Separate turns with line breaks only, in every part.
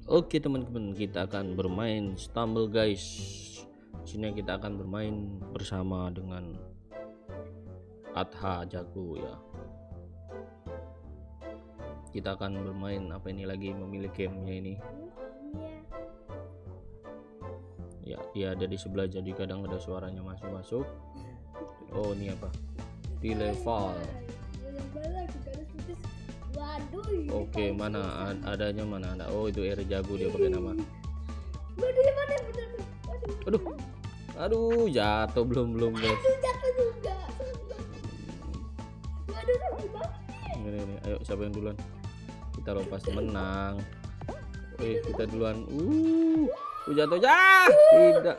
Oke teman-teman, kita akan bermain Stumble guys. Sini kita akan bermain bersama dengan Adha Jago ya. Kita akan bermain apa ini lagi, memilih gamenya ini. Ya, dia ada di sebelah, jadi kadang ada suaranya masuk-masuk. Oh, ini apa? Di level. Oke, mana adanya mana ada? Oh, itu Eri Jago, dia pakai nama. Aduh, jatuh belum guys. Ini, ayo siapa yang duluan? Kita lo pasti menang. Kita duluan. Jatuh ya. Tidak.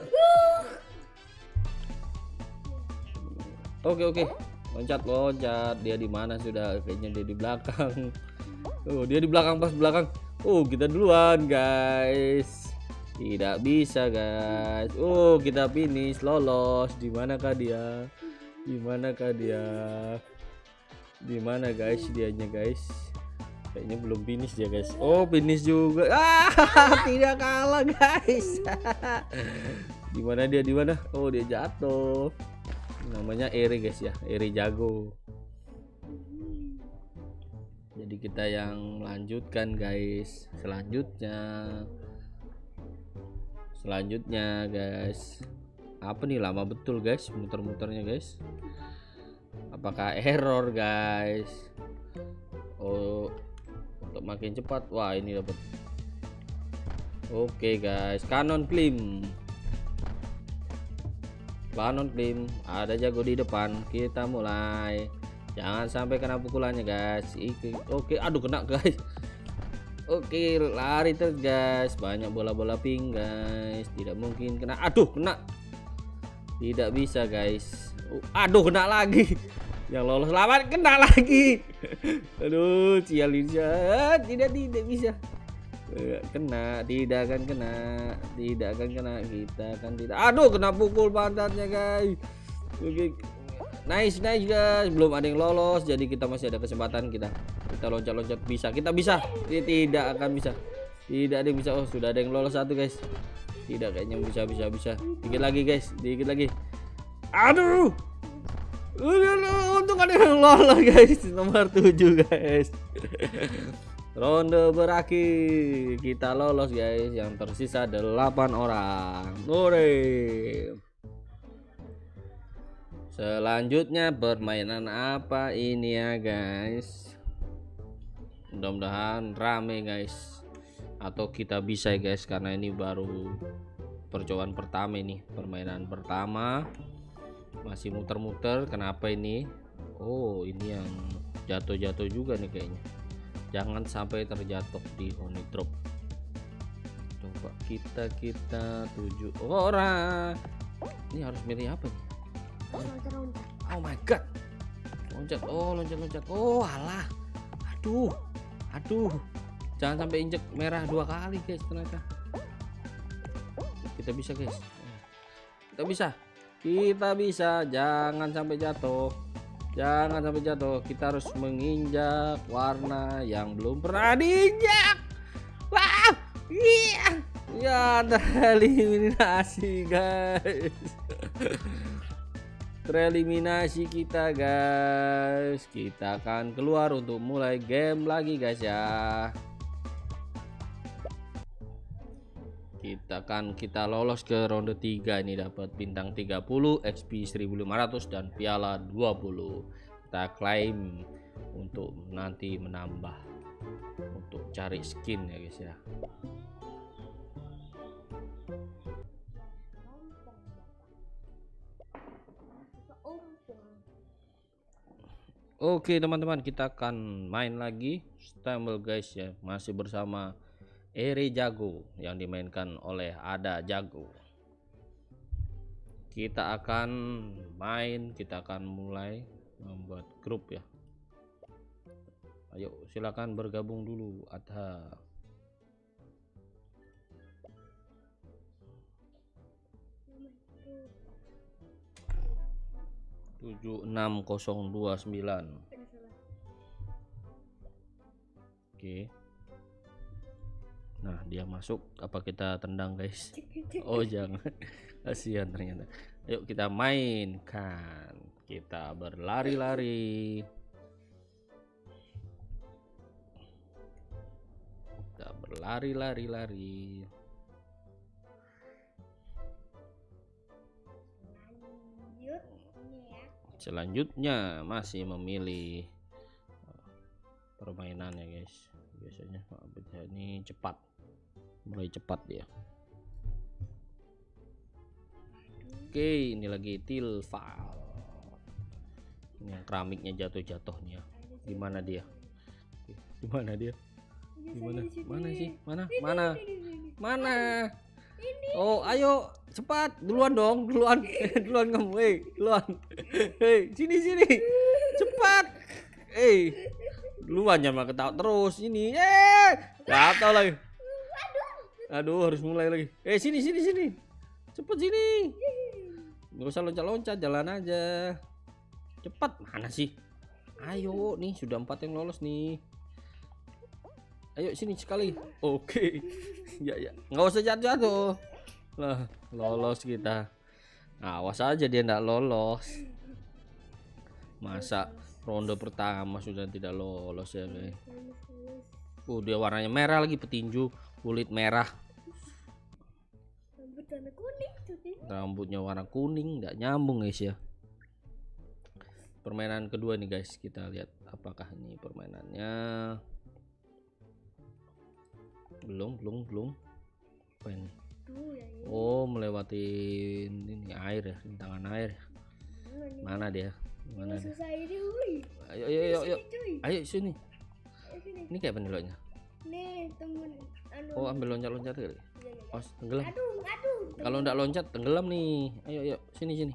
Oke. Loncat. Dia di mana sudah? Kayaknya dia di belakang. Oh, dia di belakang, pas belakang. Oh, kita duluan, guys. Tidak bisa, guys. Oh, kita finish, lolos. Di manakah dia? Di mana, guys? Dianya, guys. Kayaknya belum finish dia, guys. Oh, finish juga. Tidak kalah, guys. Di mana dia? Oh, dia jatuh. Namanya Eri, guys ya. Eri Jago. Jadi kita yang melanjutkan, guys. Selanjutnya, guys. Apa nih, lama betul, guys, muter-muternya, guys. Apakah error, guys? Oh, untuk makin cepat. Wah, ini dapat. Oke, guys. Cannon Flame. Ada Jago di depan. Kita mulai. Jangan sampai kena pukulannya, guys. Oke, aduh, kena, guys. Oke, lari terus, guys. Banyak bola-bola pink, guys. Tidak mungkin kena. Aduh, kena. Tidak bisa, guys. Aduh, kena lagi. Yang lolos lawan kena lagi. Aduh, sialin. Tidak bisa. Tidak akan kena. Kita akan tidak. Aduh, kena pukul pantatnya, guys. Oke. Nice, guys. Belum ada yang lolos, jadi kita masih ada kesempatan. Kita loncat bisa. Kita bisa. Tidak akan bisa. Tidak ada yang bisa. Oh, sudah ada yang lolos satu, guys. Tidak, kayaknya bisa. Dikit lagi, guys. Aduh. Untung ada yang lolos, guys. Nomor 7, guys. Ronde berakhir. Kita lolos, guys. Yang tersisa 8 orang. Hore. Selanjutnya permainan apa ini ya, guys? Mudah-mudahan rame, guys. Atau kita bisa, guys, karena ini baru percobaan pertama ini. Permainan pertama. Masih muter-muter. Kenapa ini? Oh, ini yang jatuh juga nih kayaknya. Jangan sampai terjatuh di honey drop. Coba kita 7 orang. Ini harus milih apa nih? Oh my god. Loncat. Oh, alah. Aduh. Jangan sampai injek merah 2 kali, guys, ternyata. Kita bisa, guys. Kita bisa. Jangan sampai jatuh. Kita harus menginjak warna yang belum pernah diinjak. Wah. Iya. Ya, tereliminasi, guys. Tereliminasi kita, guys. Kita akan keluar untuk mulai game lagi, guys ya. Kita lolos ke ronde 3 ini, dapat bintang 30, XP 1500 dan piala 20. Kita klaim untuk nanti menambah untuk cari skin ya, guys ya. Oke teman-teman, kita akan main lagi Stumble, guys ya. Masih bersama Eri Jago yang dimainkan oleh Ada Jago. Kita akan mulai membuat grup ya. Ayo silakan bergabung dulu, Adha. 76029. Oke. Nah, dia masuk, apa kita tendang guys? Oh jangan, kasihan ternyata. Yuk kita mainkan, kita berlari-lari. Kita berlari-lari-lari. Selanjutnya masih memilih permainannya guys. Biasanya ini cepat, mulai cepat dia. Oke, ini lagi tilfal. Ini yang keramiknya jatuh-jatuh nih ya. Gimana dia? Gimana dia? Gimana? Mana sih? Mana? Oh, ayo cepat, duluan dong, duluan, duluan kamu, duluan, sini, cepat, duluan jangan ketawa terus, ini, jatuh lagi, aduh harus mulai lagi, sini, cepet sini, nggak usah loncat-loncat, jalan aja, cepat, mana sih, ayo nih sudah 4 yang lolos nih. Ayo sini sekali. Oke. Ya, nggak usah jatuh. Lah, lolos kita. Awas aja dia nggak lolos. Masa ronde pertama sudah tidak lolos ya, guys. Dia warnanya merah lagi, petinju kulit merah. Rambutnya warna kuning, nggak nyambung guys ya. Permainan kedua nih guys, kita lihat apakah ini permainannya. Belum. Apa ini? Oh, melewati ini air ya, rintangan air. Mana dia? Ayo sini. Ini kayak penilainya.
Nih, temen.
Oh, ambil loncat-loncat kali. Oh, tenggelam.
Aduh.
Kalau enggak loncat tenggelam nih. Ayo, sini.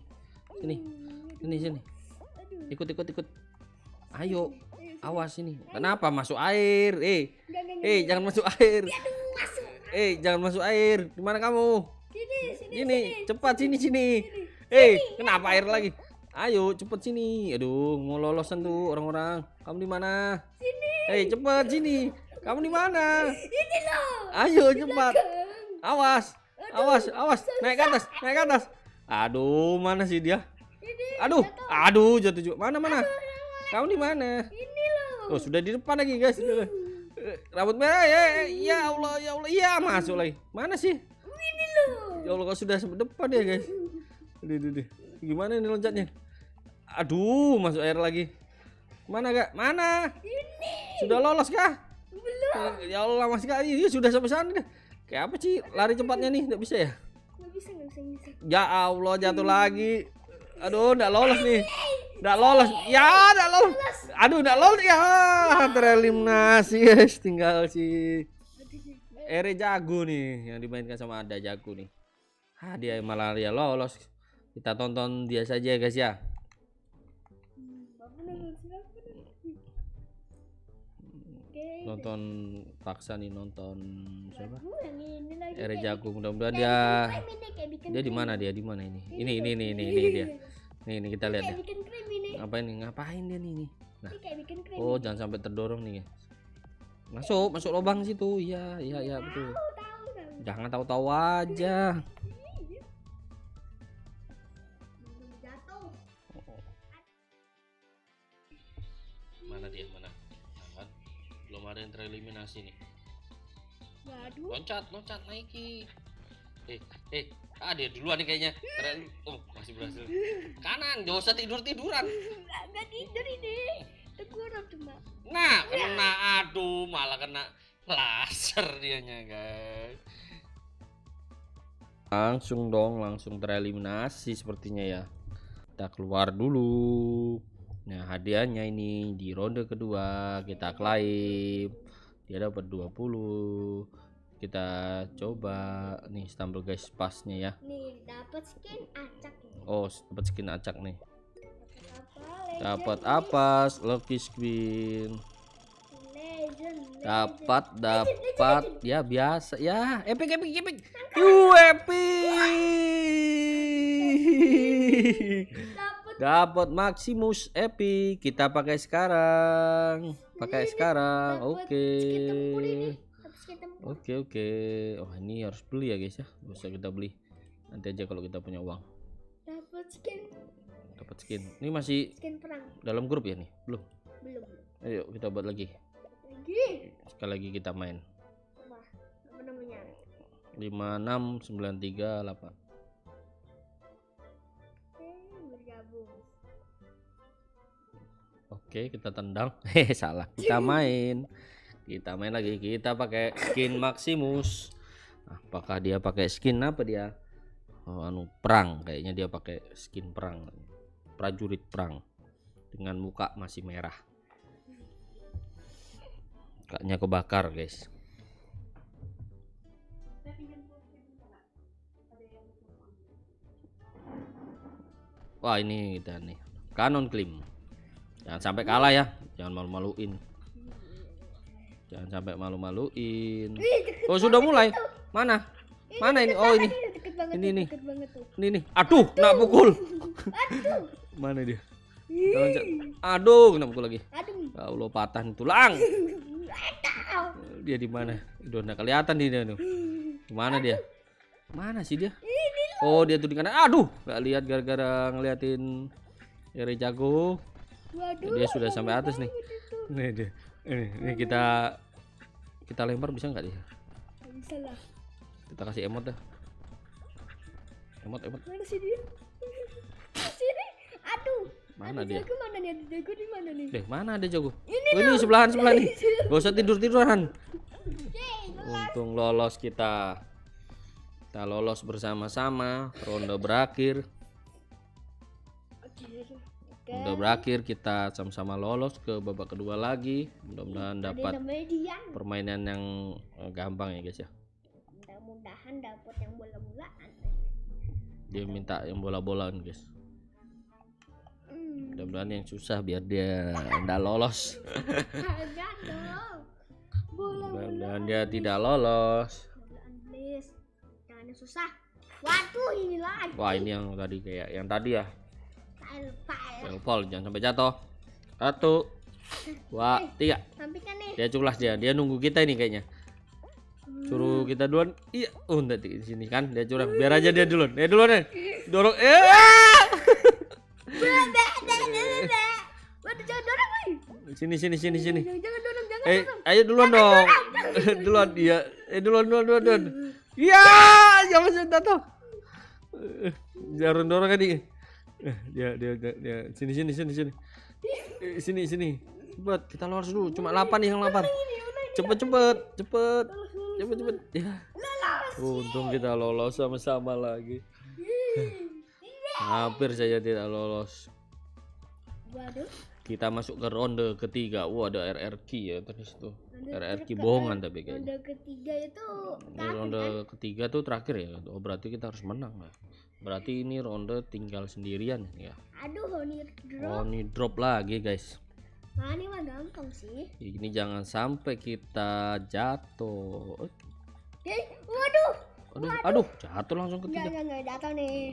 Ikut. Ayo. Awas ini. Kenapa masuk air? Jangan masuk air. Jangan masuk air. Gimana kamu? Sini. Cepat sini. Kenapa air lagi? Ayo cepet sini. Aduh, mau lolosan tuh orang-orang. Kamu di mana?
Sini.
Cepet sini. Kamu di mana?
Ini loh.
Ayo cepat. Awas. Naik ke atas. Aduh, mana sih dia? Aduh, jatuh juga. Mana? Kamu di mana?
Ini loh.
Oh, sudah di depan lagi, guys. Rambut merah ya Allah. Iya, masuk lagi. Mana sih?
Ini loh.
Ya Allah, kok sudah sampai depan ya, guys. Aduh. Gimana ini loncatnya? Aduh, masuk air lagi. Mana, Kak? Mana?
Ini.
Sudah lolos kah?
Belum.
Ya Allah, lama sekali. Iya, sudah sampai sana. Kayak apa sih lari cepatnya nih? Enggak bisa ya?
Nggak bisa.
Ya Allah, jatuh lagi. Aduh, enggak lolos nih. Enggak lolos. Ya, enggak lolos. Aduh, enggak lolos ya. Tereliminasi, guys. Tinggal si Ere Jago nih yang dimainkan sama Ada Jago nih. Dia malah dia lolos. Kita tonton dia saja, guys ya. Nonton paksa nih, nonton siapa? Ere Jago. Mudah-mudahan dia di mana dia? Di mana ini? Ini dia. Nih kita lihat ya. Ngapain dia nih? Nah. Oh, jangan sampai terdorong nih. Masuk lubang situ. Iya betul. Jangan tahu-tahu aja. Mana dia? Mana? Nah, kan? Belum ada yang tereliminasi nih. Loncat naiki. Dia duluan nih kayaknya. Masih berhasil. Kanan, gak usah tiduran.
Nggak tidur ini. Teguran cuma.
Nah, kena. Aduh, malah kena laser dianya, guys. Langsung tereliminasi sepertinya ya. Kita keluar dulu. Nah, hadiahnya ini di ronde kedua kita klaim. Dia dapat 20. Kita coba nih stumble guys pasnya ya.
Nih dapat skin acak.
Oh, dapat skin acak nih. Dapat apa? Lucky spin. Dapat ya biasa ya. Epic. Epic. Dapat Maximus Epic. Kita pakai sekarang. Oke. Oke. Oh ini harus beli ya guys ya. Bisa kita beli nanti aja kalau kita punya uang.
Dapat skin.
Dapat skin. Ini masih
Skin perang.
dalam grup ya nih? Belum.
Belum.
Ayo kita buat lagi.
Lagi.
Sekali lagi kita main.
Apa namanya?
56938.
Bergabung.
Oke, kita tendang. Salah. Kita main. Kita main lagi. Kita pakai skin Maximus. Apakah dia pakai skin apa dia? Oh, perang. Kayaknya dia pakai skin perang. Prajurit perang. Dengan muka masih merah. Mukanya kebakar, guys. Wah, ini kita nih. Kanon Klim. Jangan sampai kalah ya. Jangan malu-maluin. Jangan sampai malu-maluin. Oh, sudah mulai. Mana? Mana ini? Oh, ini. Ini nih. Ini nih. Aduh, kena pukul. Mana dia? Aduh, kena pukul lagi. Ya Allah, patah nih tulang. Dia di mana? Udah enggak kelihatan dia tuh. Mana dia? Mana sih dia? Oh, dia tuh di kanan. Aduh, nggak lihat gara-gara ngeliatin Eri jago. Dia sudah sampai atas nih. Nih dia. Ini kita lempar bisa nggak dia?
Bisa lah.
Kita kasih emot dah. Emot.
Mana sih dia? Sini. Aduh.
Mana dia?
Jago mana nih? Jago di mana nih?
Mana ada jago? Ini sebelahan nih. Gak usah tiduran. Untung lolos kita. Kita lolos bersama-sama. Ronde berakhir. Ronde berakhir, kita sama-sama lolos ke babak kedua lagi. Mudah-mudahan dapat permainan yang gampang ya guys ya.
Mudah-mudahan dapat yang bola-bolaan.
Dia minta yang bola-bolaan guys. Mudah-mudahan yang susah biar dia enggak lolos. Mudah-mudahan dia tidak lolos.
Jangan yang susah. Waduh, ini lagi.
Wah, ini yang tadi kayak yang tadi ya. Pol, jangan sampai jatuh. 1, 2, 3. Dia culas dia nunggu kita ini kayaknya. Suruh kita duluan. Iya, nanti di sini kan dia curang. Biar aja dia duluan. Dia duluan ya. Dorong. Sini.
Jangan dorong.
Ayo duluan dong. Duluan dia. Duluan. Iya, jangan jatuh. Jangan dorong kan dia. Dia sini. Sini. Cepet, kita lolos dulu. Cuma 8 nih yang 8. Cepet. Ya. Untung kita lolos sama-sama lagi. Hampir saja tidak lolos. Kita masuk ke ronde ketiga. Wah, ada RRQ ya terus tuh. RRQ bohongan tapi kayaknya.
Ronde ketiga itu
Ini ronde ketiga tuh terakhir ya. Oh, berarti kita harus menang lah. Berarti ini ronde tinggal sendirian ya.
Aduh,
Honey drop lagi guys.
Nah, ini mah gampang sih.
Ini jangan sampai kita jatuh. Waduh, jatuh langsung ketiga.
Enggak jatuh nih.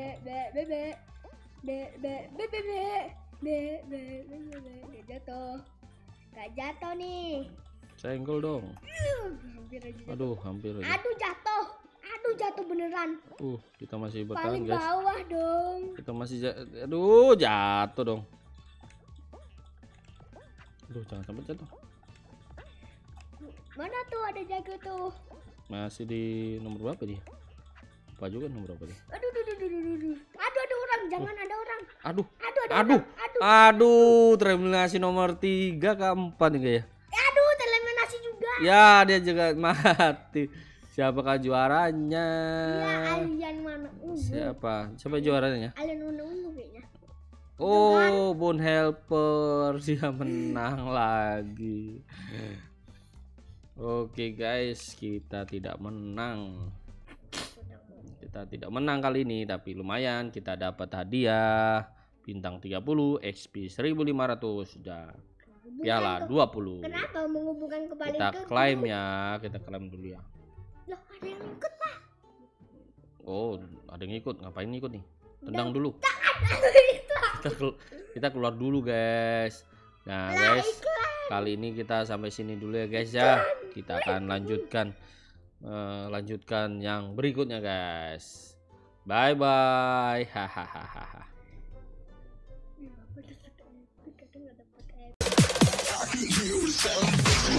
Jatuh. Gak jatuh nih.
Senggol dong. Hampir aja.
Aduh, jatuh beneran.
Kita masih bertahan
Paling
guys.
bawah dong.
Kita masih jatuh dong. Jangan sampai jatuh.
Mana tuh ada jago tuh?
Masih di nomor berapa dia? Lupa juga nomor berapa dia.
Aduh. Ada orang, jangan ada orang.
Aduh, tereliminasi nomor 3 keempat nih kayak.
Aduh, tereliminasi juga.
Ya, dia juga mati. Siapakah juaranya?
Ya, alien mana?
Siapa juaranya?
Alien ungu kayaknya.
Oh, Bone Helper dia menang lagi. Oke guys, kita tidak menang. Kita tidak menang kali ini, tapi lumayan kita dapat hadiah bintang 30, XP 1500 dan piala 20.
Kenapa menghubungkan kembali
Kita
ke
klaim ya, kita klaim dulu ya.
Loh, ada yang ikut, Pak.
Oh, ada yang ikut. Ngapain ikut nih? Tendang dulu. Kita keluar dulu guys. Nah guys, kali ini kita sampai sini dulu ya guys ya. Kita akan lanjutkan yang berikutnya guys. Bye bye. Hahaha.
Kadang nggak dapet